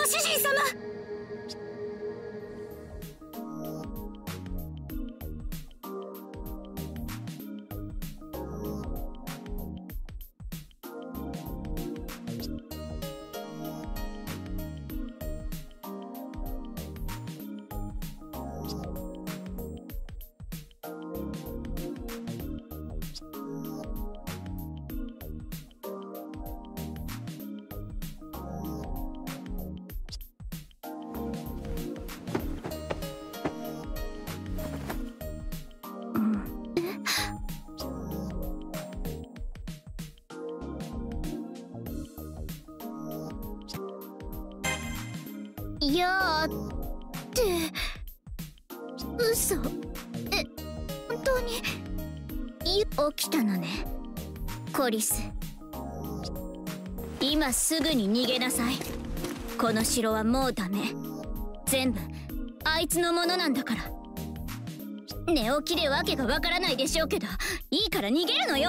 主人様。いやーって嘘。本当に起きたのね、コリス。今すぐに逃げなさい。この城はもうダメ。全部あいつのものなんだから。寝起きでわけがわからないでしょうけど、いいから逃げるのよ。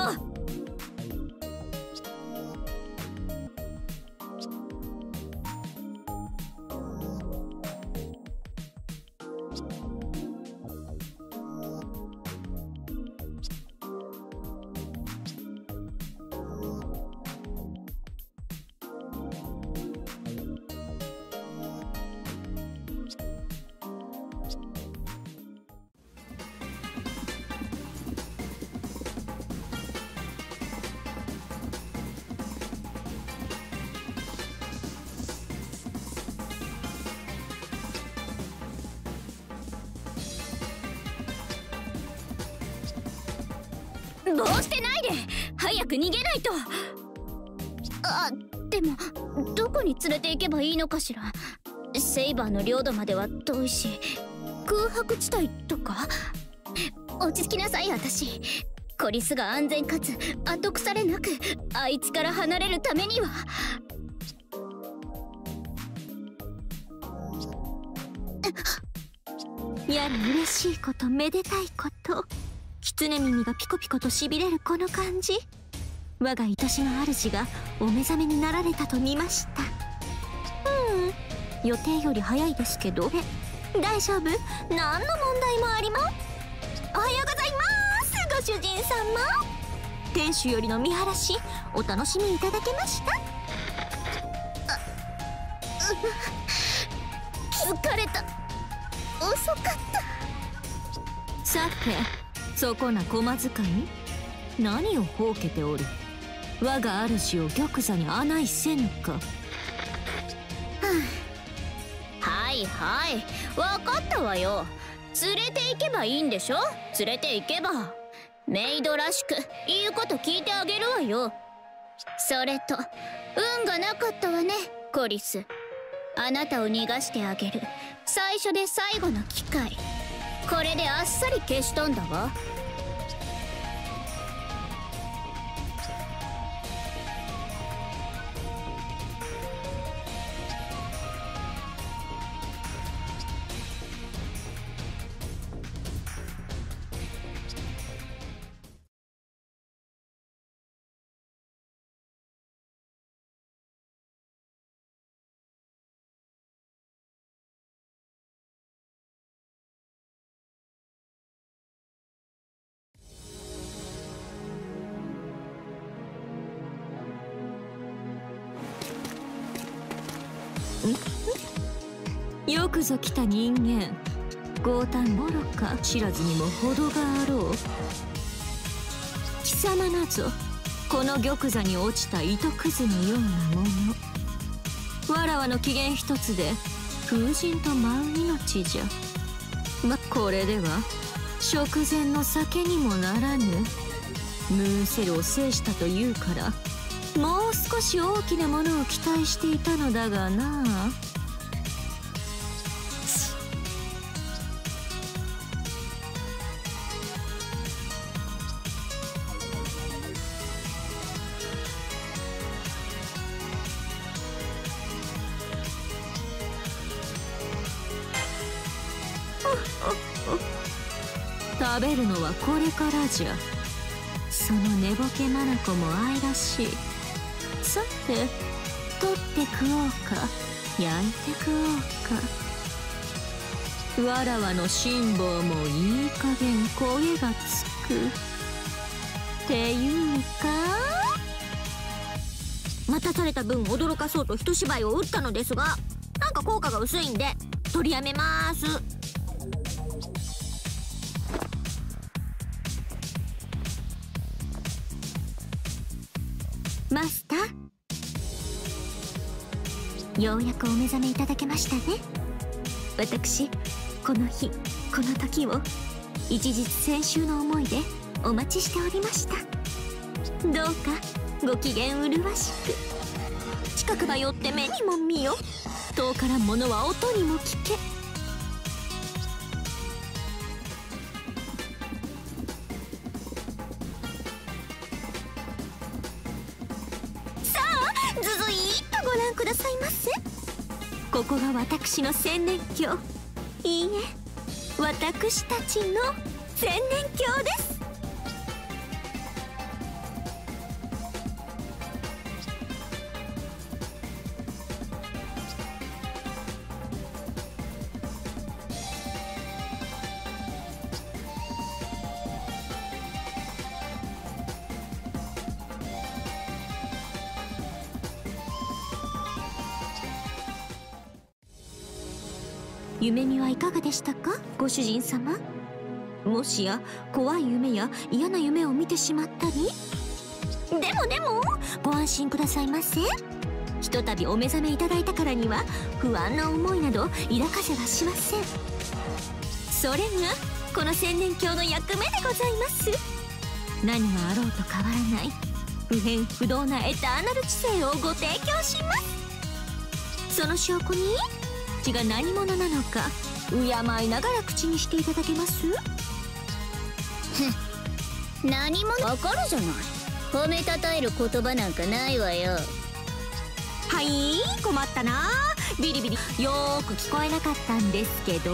どうしてないで、早く逃げないと。あ、でもどこに連れて行けばいいのかしら。セイバーの領土までは遠いし、空白地帯とか。落ち着きなさい。私コリスが安全かつ後腐れなくあいつから離れるためには。 やら嬉しいこと、めでたいこと。狐耳がピコピコとしびれるこの感じ。我が愛しの主がお目覚めになられたと見ました。予定より早いですけど。大丈夫、何の問題もありま。おはようございます、ご主人様。天守よりの見晴らしお楽しみいただけました？ 疲れた。遅かった。 さて、そこな駒使い、何をほうけておる。我が主を玉座に案内せぬか。 はいはい、分かったわよ。連れて行けばいいんでしょ。連れて行けばメイドらしく言うこと聞いてあげるわよ。それと運がなかったわね、コリス。あなたを逃がしてあげる最初で最後の機会、これであっさり消し飛んだわ。 よくぞ来た人間。強胆愚か知らずにも程があろう。貴様なぞこの玉座に落ちた糸くずのようなもの。わらわの機嫌一つで風神と舞う命じゃ。これでは食前の酒にもならぬ。ムーンセルを制したというからもう少し大きなものを期待していたのだがな。食べるのはこれからじゃ。その寝ぼけ眼も愛らしい。さて取って食おうか焼いて食おうか。わらわの辛抱もいい加減焦げがつくっていうか。待たされた分驚かそうと一芝居を打ったのですが、なんか効果が薄いんで取りやめます。マスター、ようやくお目覚めいただけましたね。私この日この時を一日先週の思いでお待ちしておりました。どうかご機嫌麗しく。近くば寄って目にも見よ、遠から物は音にも聞け。さあずずいっとご覧くださいませ。ここが私の千年鏡、いいえ私たちの千年鏡です。夢見はいかがでしたか、ご主人様。もしや怖い夢や嫌な夢を見てしまったり。でもご安心くださいませ。ひとたびお目覚めいただいたからには不安な思いなど抱かせはしません。それがこの千年鏡の役目でございます。何があろうと変わらない不変不動なエターナル知性をご提供します。その証拠に血が何者なのか敬いながら口にしていただけます？ 何者わかるじゃない。褒めたたえる言葉なんかないわよ。 はい、困ったな。ビリビリよーく聞こえなかったんですけど。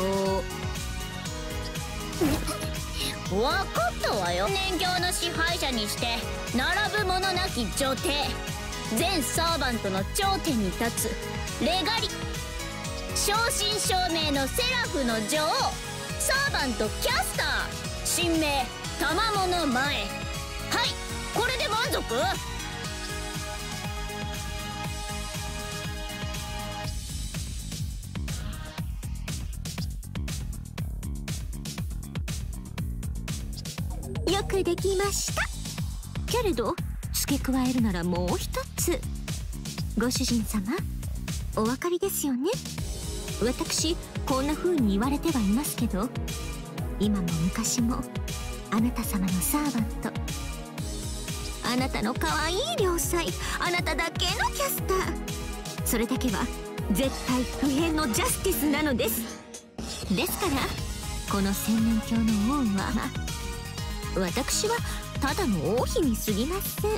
わかったわよ。年鏡の支配者にして並ぶ者なき女帝、全サーバントの頂点に立つレガリ、正真正銘のセラフの女王、サーバントキャスター、神名賜物前。はい、これで満足？ よくできました。けれど付け加えるならもう一つ。ご主人様お分かりですよね。私こんな風に言われてはいますけど、今も昔もあなた様のサーバント、あなたの可愛い良妻、あなただけのキャスター、それだけは絶対不変のジャスティスなのです。ですからこの千年鏡の王は私はただの王妃に過ぎません。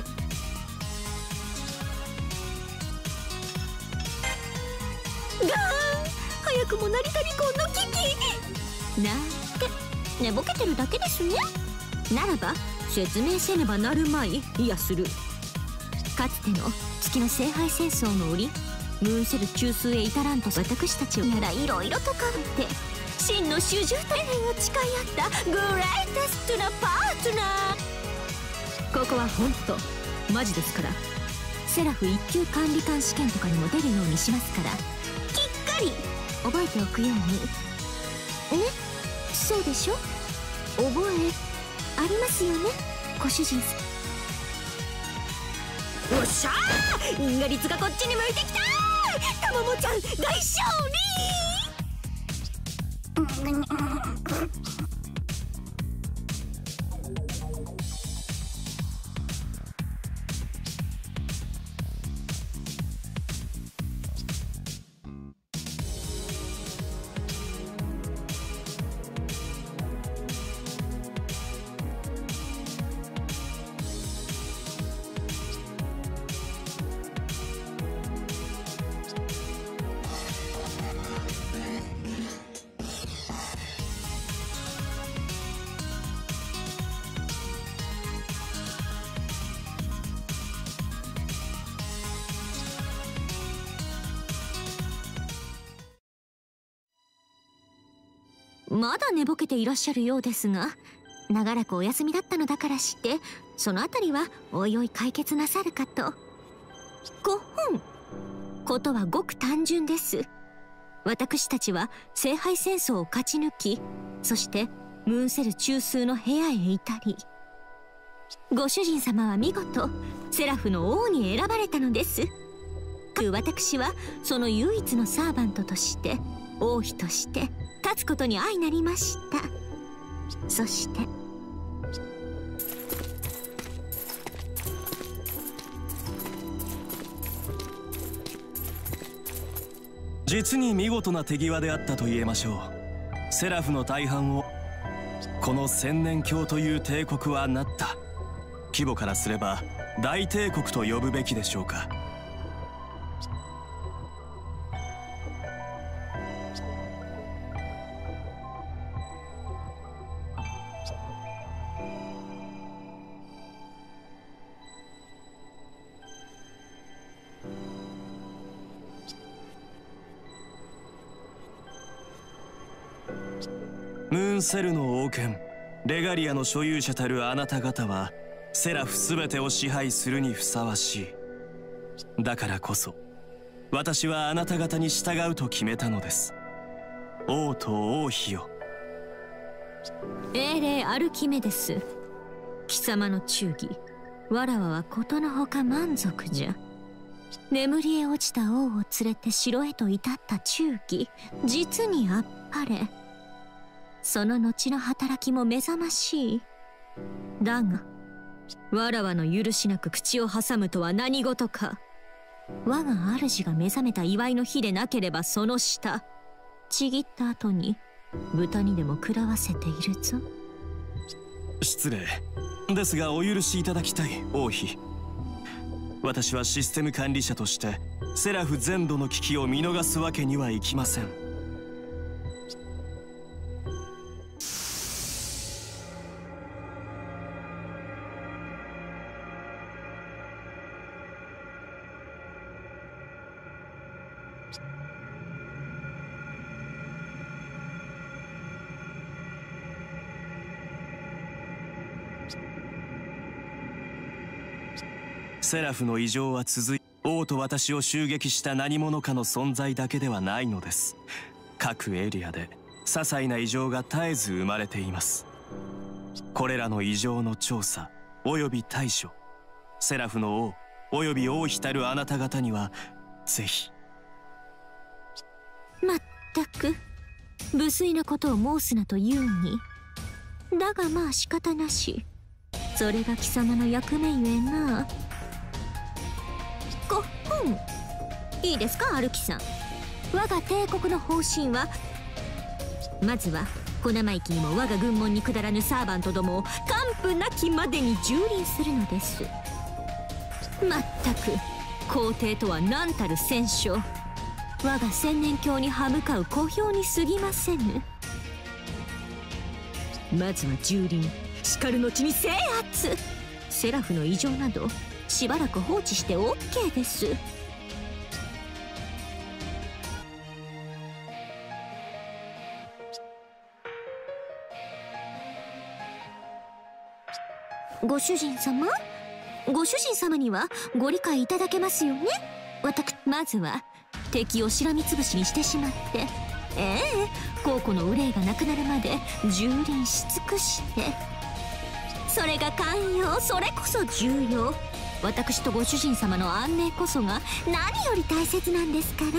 ガーン、早くも成田離婚の危機なんて寝ぼけてるだけですね。ならば説明せねばなるまい。いやする。かつての月の聖杯戦争の折、ムーンセル中枢へ至らんと私たちをやらいろいろと変わって真の主従大変を誓い合ったグレイテストなパートナー。ここは本当マジですから、セラフ一級管理官試験とかにも出るようにしますから、きっかり覚えておくように。そうでしょ、覚えありますよね、ご主人さん。おっしゃー、因果率がこっちに向いてきたー。たまもちゃん大勝利。 まだ寝ぼけていらっしゃるようですが、長らくお休みだったのだからして、そのあたりはおいおい解決なさるかと。ご本。ことはごく単純です。私たちは聖杯戦争を勝ち抜き、そしてムーンセル中枢の部屋へ至り、ご主人様は見事セラフの王に選ばれたのです。私はその唯一のサーバントとして王妃として立つことに相なりました。そして実に見事な手際であったと言えましょう。セラフの大半をこの千年教という帝国はなった。規模からすれば大帝国と呼ぶべきでしょうか。ムーンセルの王権レガリアの所有者たるあなた方はセラフ全てを支配するにふさわしい。だからこそ私はあなた方に従うと決めたのです。王と王妃よ。 英霊アルキメデス、貴様の忠義わらわはことのほか満足じゃ。眠りへ落ちた王を連れて城へと至った忠義、実にあっぱれ。その後の働きも目覚ましい。だがわらわの許しなく口を挟むとは何事か。我が主が目覚めた祝いの日でなければその舌ちぎった後に豚にでも食らわせているぞ。 失礼ですがお許しいただきたい王妃。私はシステム管理者としてセラフ全土の危機を見逃すわけにはいきません。セラフの異常は続い、王と私を襲撃した何者かの存在だけではないのです。各エリアで些細な異常が絶えず生まれています。これらの異常の調査および対処、セラフの王および王妃たるあなた方にはぜひ。 まったく無粋なことを申すなと言うに。だがまあ仕方なし、それが貴様の役目ゆえな。ご本。いいですかアルキさん。我が帝国の方針は、まずは小生意気にも我が軍門に下らぬサーバントどもを完膚なきまでに蹂躙するのです。まったく皇帝とは何たる戦勝、我が千年教に歯向かう小兵に過ぎませぬ。まずは蹂躙しかる後に制圧。セラフの異常などしばらく放置して OK です。ご主人様、ご主人様にはご理解いただけますよね。まずは敵をしらみつぶしにしてしまって、皇庫の憂いがなくなるまで蹂躙し尽くして、それが寛容、それこそ重要。私とご主人様の安寧こそが何より大切なんですから。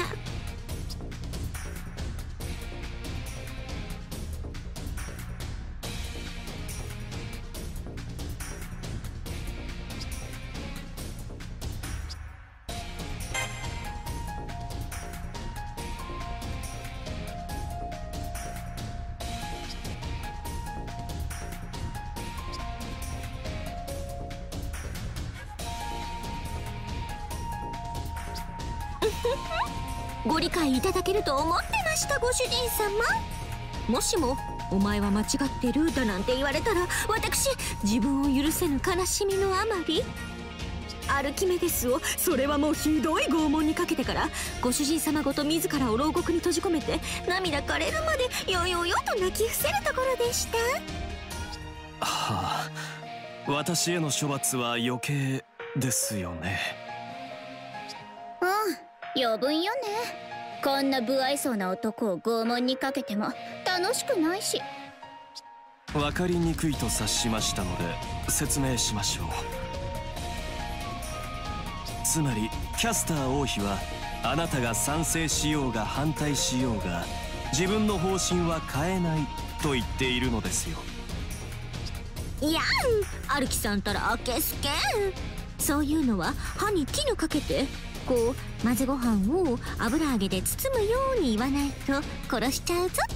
ご理解いただけると思ってました、ご主人様。もしもお前は間違ってるだなんて言われたら、私自分を許せぬ悲しみのあまり、 アルキメデスを、それはもうひどい拷問にかけてから、ご主人様ごと自らを牢獄に閉じ込めて、涙枯れるまでよよよと泣き伏せるところでした。 はあ、私への処罰は余計ですよね。 うん、余分よね。こんな不愛想な男を拷問にかけても楽しくないし。 分かりにくいと察しましたので説明しましょう。つまりキャスター王妃は、あなたが賛成しようが反対しようが自分の方針は変えないと言っているのですよ。 いやん、アルキさんたらあけすけん。そういうのは歯に絹かけて、こう混ぜご飯を油揚げで包むように言わないと殺しちゃうぞ。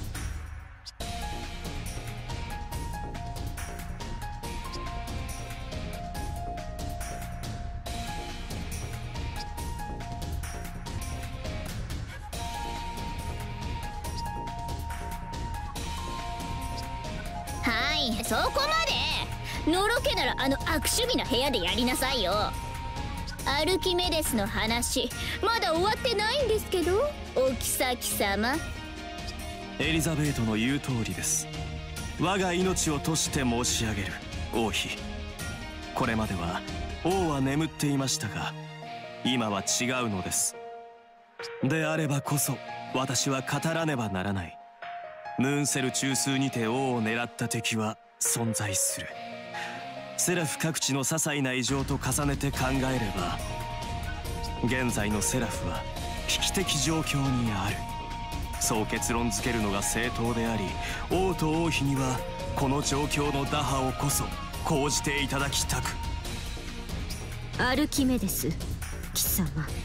はい、そこまで。のろけならあの悪趣味な部屋でやりなさいよ。アルキメデスの話まだ終わってないんですけど、お妃様。 エリザベートの言う通りです。我が命を賭して申し上げる王妃。これまでは王は眠っていましたが、今は違うのです。であればこそ私は語らねばならない。ムーンセル中枢にて王を狙った敵は存在する。セラフ各地の些細な異常と重ねて考えれば、現在のセラフは危機的状況にある。そう結論付けるのが正当であり、王と王妃にはこの状況の打破をこそ講じていただきたく。 アルキメデス貴様、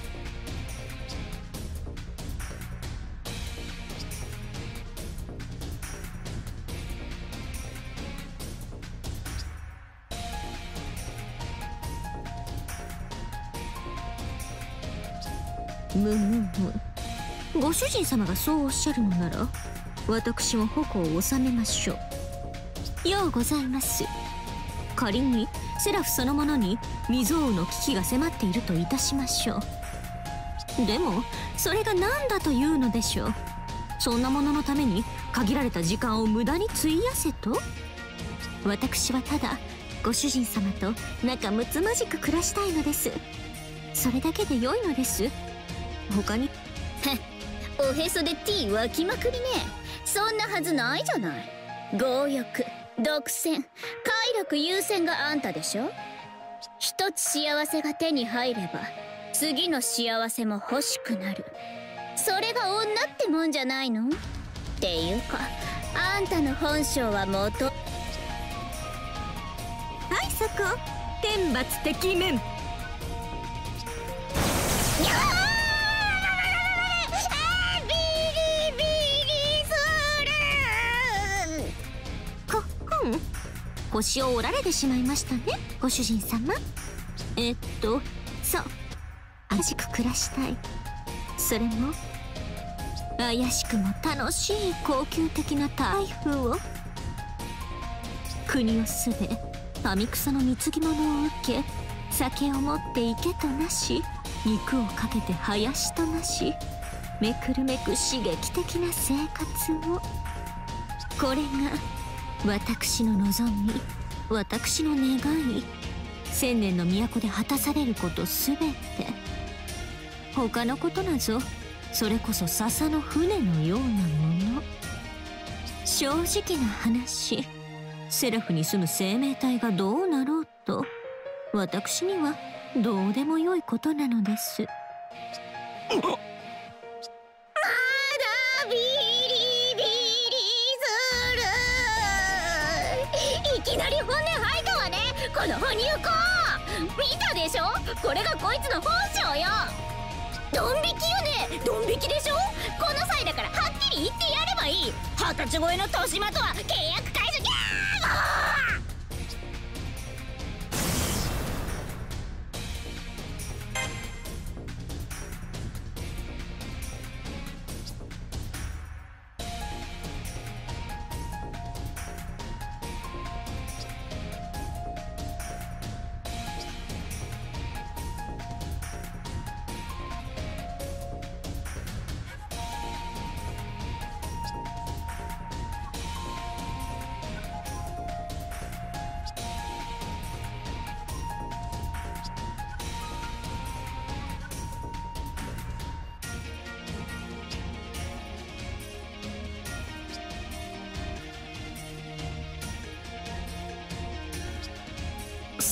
ご主人様がそうおっしゃるのなら、私も矛を収めましょう。ようございます。仮にセラフそのものに未曾有の危機が迫っているといたしましょう。でもそれが何だというのでしょう。そんなもののために限られた時間を無駄に費やせと。私はただご主人様と仲睦まじく暮らしたいのです。それだけで良いのです。他におへそで T 湧きまくりね。そんなはずないじゃない。強欲、独占、快楽優先があんたでしょ。一つ幸せが手に入れば次の幸せも欲しくなる。それが女ってもんじゃないの。っていうかあんたの本性は元。はい、 そこ天罰的面。腰を折られてしまいましたね、ご主人様。そう怪しく暮らしたい。それも怪しくも楽しい高級的な台風を。国をすべ民草の貢ぎ物を受け、酒を持っていけとなし、肉をかけて林となし、めくるめく刺激的な生活を。これが私の望み、私の願い。千年の都で果たされることすべて。他のことなぞそれこそ笹の船のようなもの。正直な話、セラフに住む生命体がどうなろうと私にはどうでもよいことなのです。 まだビリビリする。いきなり本音吐いたわね、この哺乳口。見たでしょ、これがこいつの本性よ。ドン引きよね、ドン引きでしょ。この際だからはっきり言ってやればいい。20歳超えの豊島とは契約解除。ギャーもう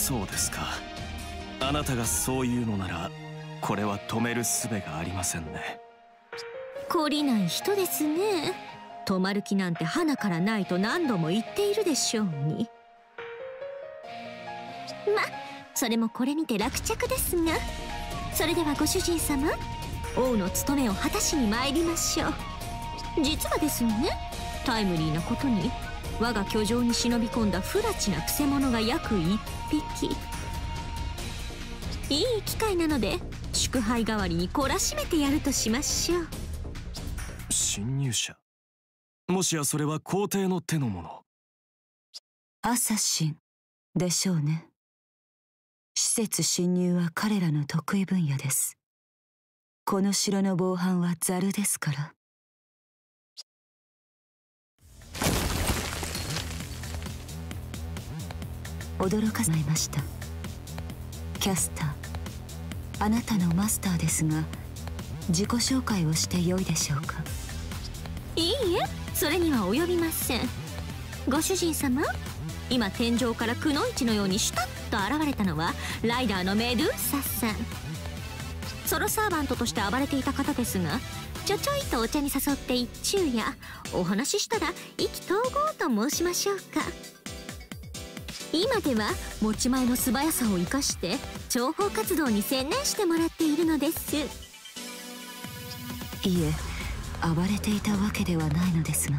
そうですか。あなたがそう言うのならこれは止める術がありませんね。 懲りない人ですね。止まる気なんて花からないと何度も言っているでしょうに。ま、それもこれにて落着ですが、それではご主人様、王の務めを果たしに参りましょう。実はですね、タイムリーなことに我が居城に忍び込んだ不埒なくせ者が約1匹。いい機会なので祝杯代わりに懲らしめてやるとしましょう。 侵入者、もしやそれは皇帝の手のもの？ アサシンでしょうね。施設侵入は彼らの得意分野です。この城の防犯はザルですから。驚かせました。キャスター、あなたのマスターですが、自己紹介をしてよいでしょうか？ いいえ、それには及びません。ご主人様、今天井からくのいちのようにシュタッと現れたのはライダーのメドゥーサさん。ソロサーバントとして暴れていた方ですが、ちょちょいとお茶に誘って一昼夜お話ししたら意気投合と申しましょうか。今では持ち前の素早さを生かして諜報活動に専念してもらっているのです。いえ、暴れていたわけではないのですが、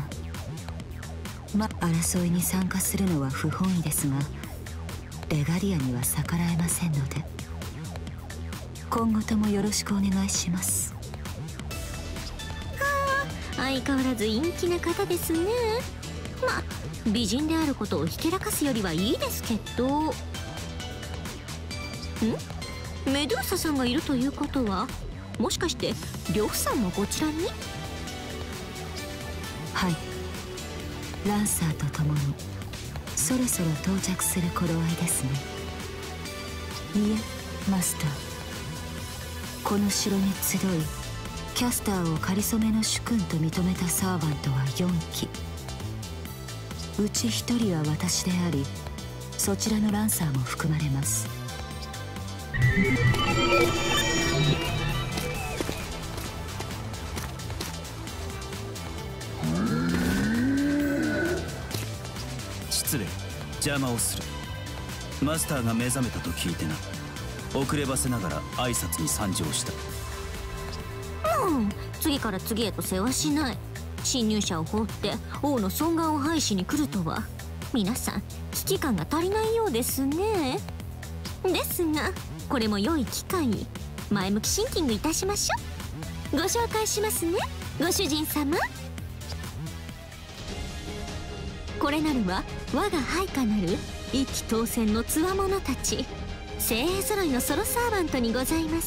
争いに参加するのは不本意ですが、レガリアには逆らえませんので、今後ともよろしくお願いします。 相変わらず陰気な方ですね。美人であることをひけらかすよりはいいですけど。メドゥーサさんがいるということは、もしかして呂布さんもこちらに？ はい、ランサーと共にそろそろ到着する頃合いですね。いえ、マスター、この城に集いキャスターをかりそめの主君と認めたサーバントは4機。うち1人は私であり、そちらのランサーも含まれます。 失礼、邪魔をする。マスターが目覚めたと聞いてな。遅ればせながら挨拶に参上した。 次から次へと世話しない。侵入者を放って王の尊厳を廃しに来るとは、皆さん危機感が足りないようですね。ですがこれも良い機会に前向きシンキングいたしましょう。ご紹介しますね、ご主人様。これなるは我が配下なる一騎当選の強者たち、精鋭揃いのソロサーバントにございます。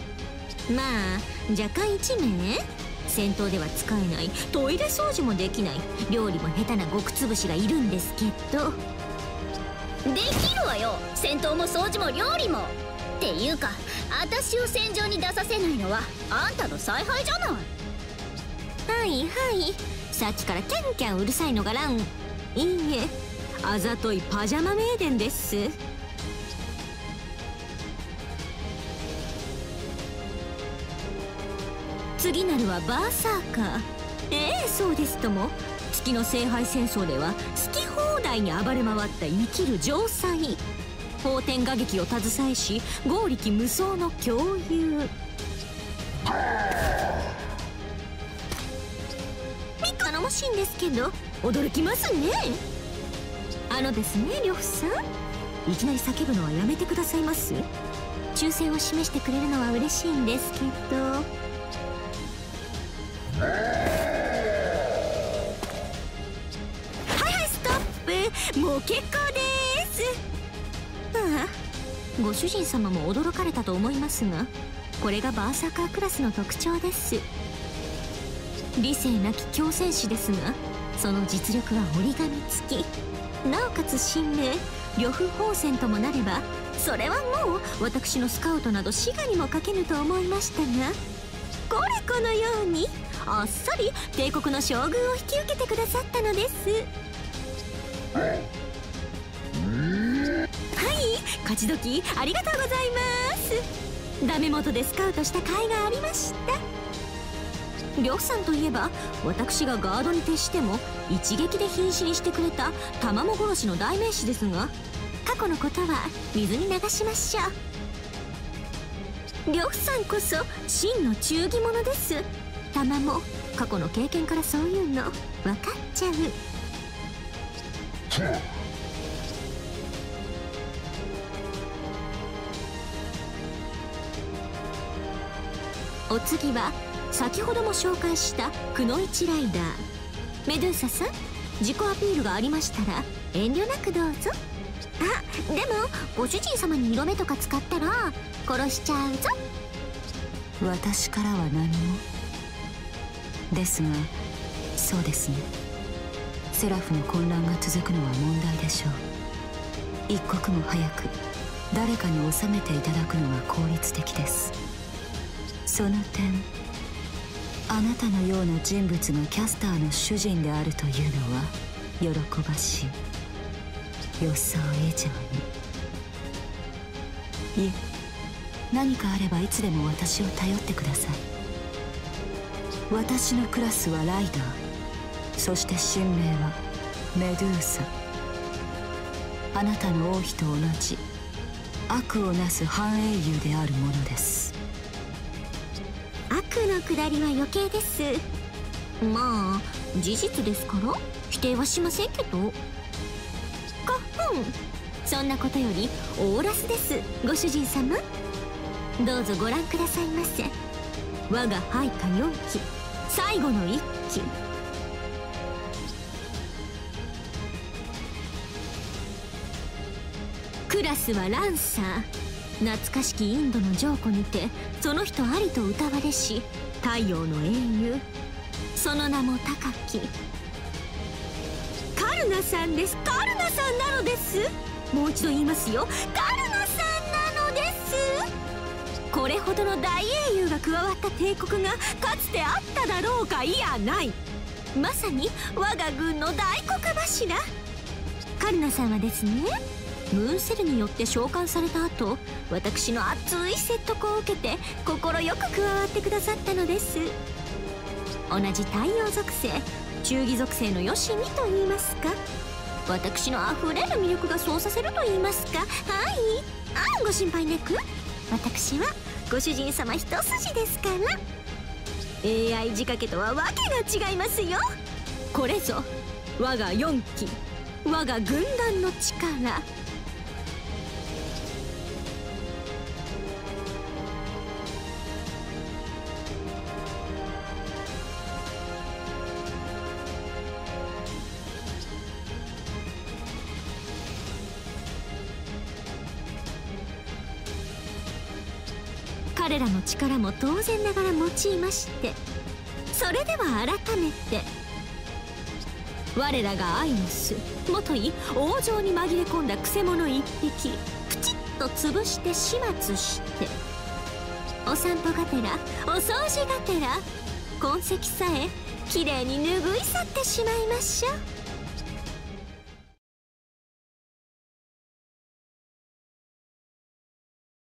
若干1名戦闘では使えない、トイレ掃除もできない、料理も下手な極つぶしがいるんですけど。 できるわよ、戦闘も掃除も料理も。っていうか私を戦場に出させないのはあんたの采配じゃない。 はいはい、さっきからキャンキャンうるさいのがラン。いいえ、あざといパジャマメイデンです。次なるはバーサーカー。そうですとも。月の聖杯戦争では好き放題に暴れ回った生きる城塞、法天画劇を携えし剛力無双の共有。頼もしいんですけど驚きますね。ですね、呂布さん、いきなり叫ぶのはやめてくださいます。忠誠を示してくれるのは嬉しいんですけど。はいストップ、もう結構です。ご主人様も驚かれたと思いますが、これがバーサーカークラスの特徴です。理性なき強戦士ですが、その実力は折り紙付き、なおかつ神明呂布宝泉ともなれば、それはもう私のスカウトなど滋賀にもかけぬと思いましたが、このようにあっさり帝国の将軍を引き受けてくださったのです。はい、 勝ち時ありがとうございます。ダメ元でスカウトした甲斐がありました。呂布さんといえば、私がガードに徹しても一撃で瀕死にしてくれた卵殺しの代名詞ですが、過去のことは水に流しましょう。呂布さんこそ真の忠義者です。玉も過去の経験からそういうの分かっちゃう。お次は先ほども紹介したくのいちライダーメドゥーサさん、自己アピールがありましたら遠慮なくどうぞ。あ、でもご主人様に色目とか使ったら殺しちゃうぞ。 私からは何もですが、そうですね、セラフの混乱が続くのは問題でしょう。一刻も早く誰かに収めていただくのが効率的です。その点、あなたのような人物がキャスターの主人であるというのは喜ばしい。予想以上に。いえ、何かあればいつでも私を頼ってください。私のクラスはライダー、そして神名はメドゥーサ。あなたの王妃と同じ悪をなす半英雄であるものです。 悪のくだりは余計です。まあ事実ですから否定はしませんけど。かふん、そんなことよりオーラスです。ご主人様、どうぞご覧くださいませ。我が配下4機最後の1機。クラスはランサー。懐かしきインドの浄古にてその人ありと歌われし太陽の英雄、その名も高きカルナさんです。カルナさんなのです。もう一度言いますよ、カルナさんなのです。これほどの大英雄が加わった帝国がかつてあっただろうか。いやない。まさに我が軍の大黒柱。カルナさんはですね、ムーンセルによって召喚された後、私の熱い説得を受けて快く加わってくださったのです。同じ太陽属性、忠義属性のよしみと言いますか、私のあふれる魅力がそうさせると言いますか。はい、ご心配なく。私はご主人様一筋ですから。 AI 仕掛けとはわけが違いますよ。これぞ我が4機、我が軍団の力。彼らの力も当然ながら用いまして、それでは改めて我らがアイノス、もとい王城に紛れ込んだくせ者一匹プチッと潰して始末して、お散歩がてらお掃除がてら痕跡さえきれいに拭い去ってしまいましょう。